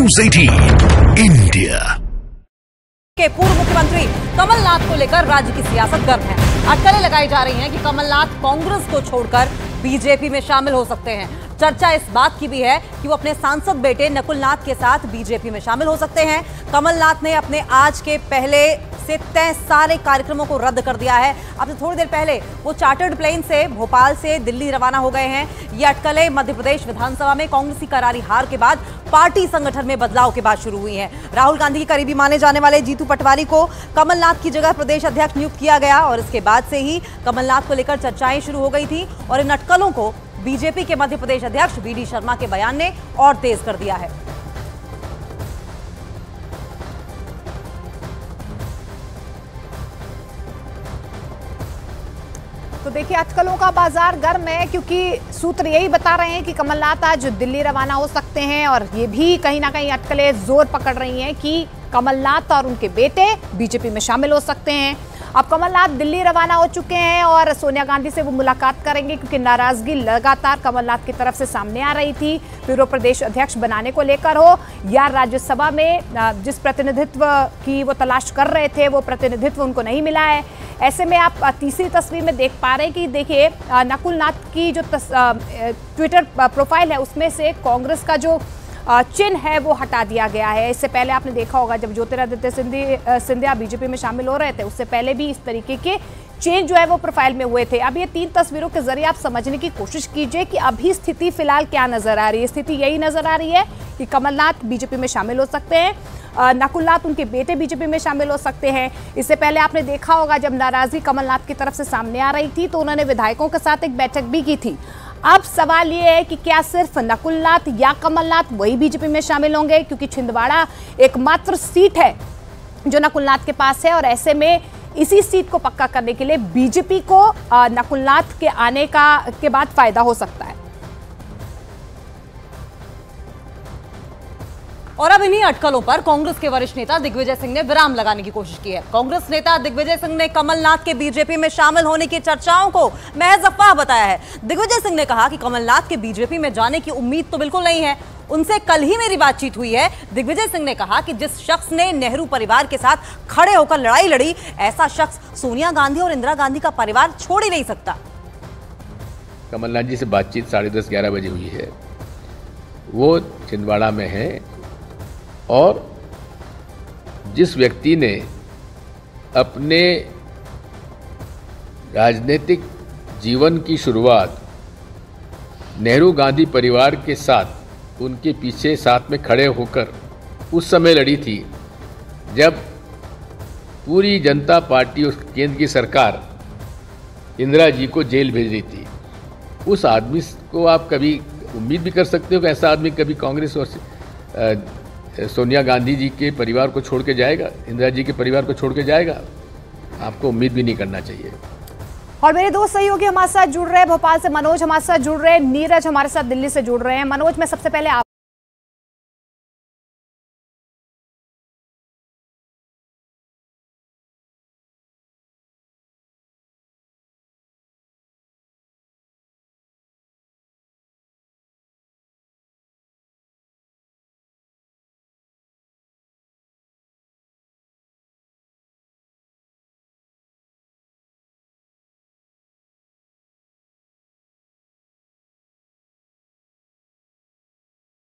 News 18 India के पूर्व मुख्यमंत्री कमलनाथ को लेकर राज्य की सियासत गर्म है। अटकलें लगाई जा रही हैं कि कमलनाथ कांग्रेस को छोड़कर बीजेपी में शामिल हो सकते हैं। चर्चा इस बात की भी है कि वो अपने सांसद बेटे नकुल नाथ के साथ बीजेपी में शामिल हो सकते हैं। कमलनाथ ने अपने आज के पहले से तय सारे कार्यक्रमों को रद्द कर दिया है। अब से थोड़ी देर पहले वो चार्टर्ड प्लेन से भोपाल से दिल्ली रवाना हो गए हैं। ये अटकलें मध्य प्रदेश विधानसभा में कांग्रेस की करारी हार के बाद पार्टी संगठन में बदलाव के बाद शुरू हुई हैं। राहुल गांधी के करीबी माने जाने वाले जीतू पटवारी को कमलनाथ की जगह प्रदेश अध्यक्ष नियुक्त किया गया और इसके बाद से ही कमलनाथ को लेकर चर्चाएं शुरू हो गई थी और इन अटकलों को बीजेपी के मध्य प्रदेश अध्यक्ष वी.डी. शर्मा के बयान ने और तेज कर दिया है। तो देखिए, अटकलों का बाजार गर्म है क्योंकि सूत्र यही बता रहे हैं कि कमलनाथ आज दिल्ली रवाना हो सकते हैं और ये भी कहीं ना कहीं अटकलें जोर पकड़ रही हैं कि कमलनाथ और उनके बेटे बीजेपी में शामिल हो सकते हैं। अब कमलनाथ दिल्ली रवाना हो चुके हैं और सोनिया गांधी से वो मुलाकात करेंगे क्योंकि नाराजगी लगातार कमलनाथ की तरफ से सामने आ रही थी, फिर वो प्रदेश अध्यक्ष बनाने को लेकर हो या राज्यसभा में जिस प्रतिनिधित्व की वो तलाश कर रहे थे वो प्रतिनिधित्व उनको नहीं मिला है। ऐसे में आप तीसरी तस्वीर में देख पा रहे हैं कि देखिए, नकुल नाथ की जो ट्विटर प्रोफाइल है उसमें से कांग्रेस का जो चिन्ह है वो हटा दिया गया है। इससे पहले आपने देखा होगा जब ज्योतिरादित्य सिंधिया बीजेपी में शामिल हो रहे थे उससे पहले भी इस तरीके के चेंज जो है वो प्रोफाइल में हुए थे। अब ये 3 तस्वीरों के जरिए आप समझने की कोशिश कीजिए कि अभी स्थिति फिलहाल क्या नजर आ रही है। स्थिति यही नजर आ रही है कि कमलनाथ बीजेपी में शामिल हो सकते हैं, नकुल नाथ उनके बेटे बीजेपी में शामिल हो सकते हैं। इससे पहले आपने देखा होगा जब नाराजगी कमलनाथ की तरफ से सामने आ रही थी तो उन्होंने विधायकों के साथ एक बैठक भी की थी। अब सवाल ये है कि क्या सिर्फ नकुल नाथ या कमलनाथ वही बीजेपी में शामिल होंगे, क्योंकि छिंदवाड़ा एकमात्र सीट है जो नकुल नाथ के पास है और ऐसे में इसी सीट को पक्का करने के लिए बीजेपी को नकुल नाथ के आने के बाद फायदा हो सकता है। और अब इन्हीं अटकलों पर कांग्रेस के वरिष्ठ नेता दिग्विजय सिंह ने विराम लगाने की कोशिश की है। कांग्रेस नेता दिग्विजय सिंह ने कमलनाथ के बीजेपी में शामिल होने की चर्चाओं को महज अफवाह बताया है। दिग्विजय सिंह ने कहा कि कमलनाथ के बीजेपी में जाने की उम्मीद तो बिल्कुल नहीं है। उनसे कल ही मेरी बातचीत हुई है। दिग्विजय सिंह ने कहा कि जिस शख्स ने नेहरू परिवार के साथ खड़े होकर लड़ाई लड़ी, ऐसा शख्स सोनिया गांधी और इंदिरा गांधी का परिवार छोड़ ही नहीं सकता। कमलनाथ जी से बातचीत 10:30-11 बजे हुई है। वो छिंदवाड़ा में है और जिस व्यक्ति ने अपने राजनीतिक जीवन की शुरुआत नेहरू गांधी परिवार के साथ उनके पीछे साथ में खड़े होकर उस समय लड़ी थी जब पूरी जनता पार्टी और केंद्र की सरकार इंदिरा जी को जेल भेज रही थी, उस आदमी को आप कभी उम्मीद भी कर सकते हो कि ऐसा आदमी कभी कांग्रेस और सोनिया गांधी जी के परिवार को छोड़ के जाएगा, इंदिरा जी के परिवार को छोड़ के जाएगा? आपको उम्मीद भी नहीं करना चाहिए। और मेरे दो सहयोगी हमारे साथ जुड़ रहे हैं, भोपाल से मनोज हमारे साथ जुड़ रहे हैं, नीरज हमारे साथ दिल्ली से जुड़ रहे हैं। मनोज, मैं सबसे पहले आप